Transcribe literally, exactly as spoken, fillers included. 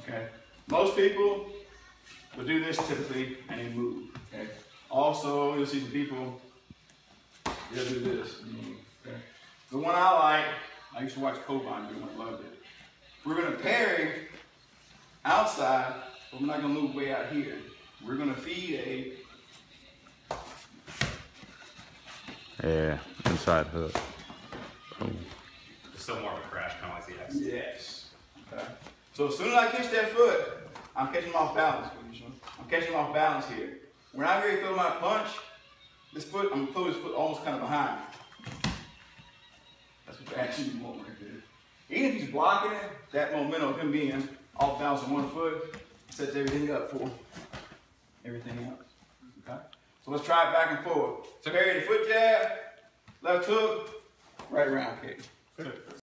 Okay. Most people will do this typically and they move. Okay. Also, you'll see some people, they'll do this and move. Okay. The one I like, I used to watch Cobine do it, I loved it. We're gonna parry outside, but we're not gonna move way out here. We're gonna feed a Yeah, inside hook. Oh. It's still more of a crash, kind of like the X. yes. Okay. So as soon as I catch that foot, I'm catching him off balance. I'm catching him off balance here. When I ready to throw my punch, this foot, I'm gonna throw this foot almost kind of behind me. That's what you actually want right there. Even if he's blocking it, that momentum of him being off balance on one foot sets everything up for everything else. Okay? So let's try it back and forth. So parry the foot jab, left hook, right around kick.